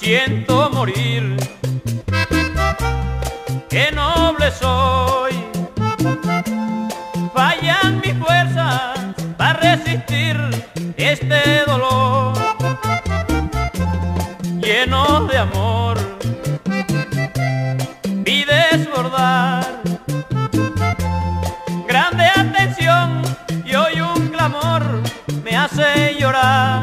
siento morir. Qué noble soy, fallan mis fuerzas para resistir este dolor. Lleno de amor, vi desbordar grande atención y hoy un clamor me hace llorar.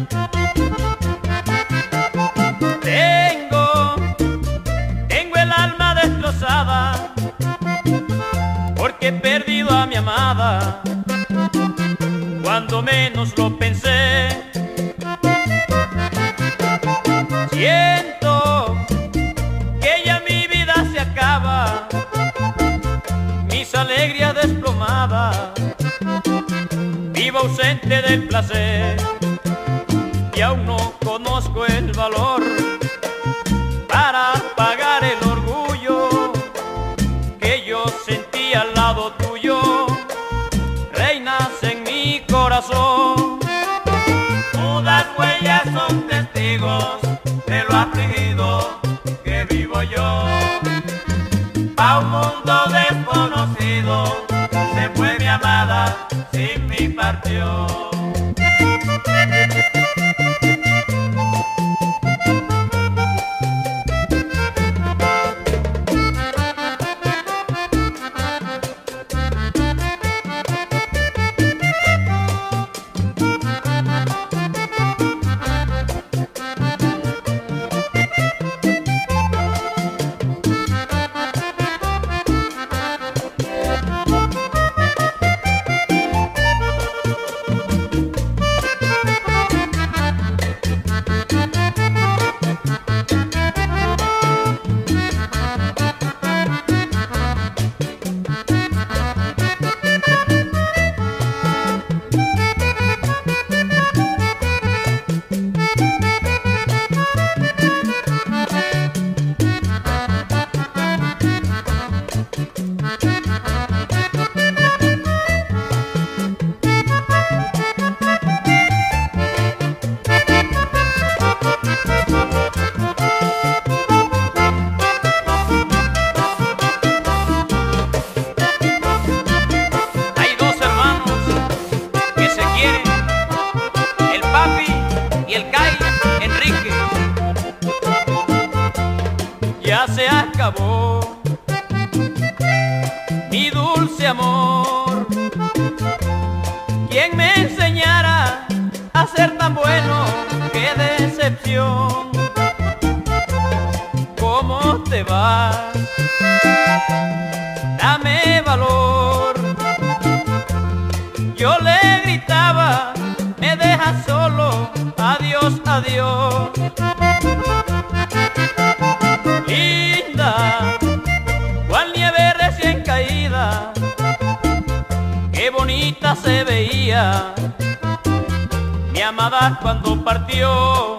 Tengo el alma destrozada porque he perdido a mi amada cuando menos lo pensé. Siento que ya mi vida se acaba, mis alegrías desplomadas, vivo ausente del placer y aún no conozco el valor para pagar el orgullo que yo sentí al lado tuyo. Reinas en mi corazón, Mudas huellas son testigos de lo afligido que vivo yo. A un mundo desconocido se fue mi amada, sin mí partió. Ya se acabó mi dulce amor. ¿Quién me enseñara a ser tan bueno? ¡Qué decepción! ¿Cómo te vas? Dame valor. Yo le gritaba, me dejas solo, adiós, adiós. Linda, cual nieve recién caída, qué bonita se veía mi amada cuando partió.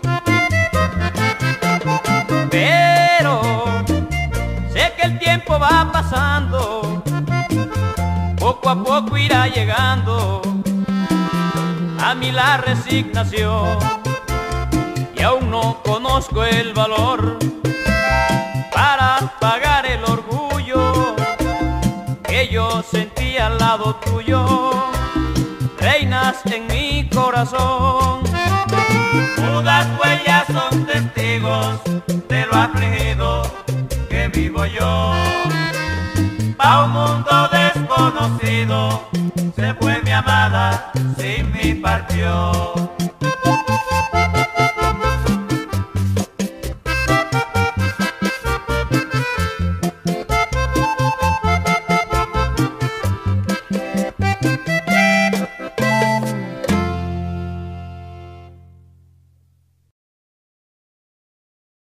Pero sé que el tiempo va pasando, poco a poco irá llegando a mí la resignación, y aún no conozco el valor para pagar el orgullo que yo sentí al lado tuyo. Reinas en mi corazón, Mudas huellas son testigos de lo afligido que vivo yo. Pa' un mundo desconocido se fue mi amada, sin mí partió.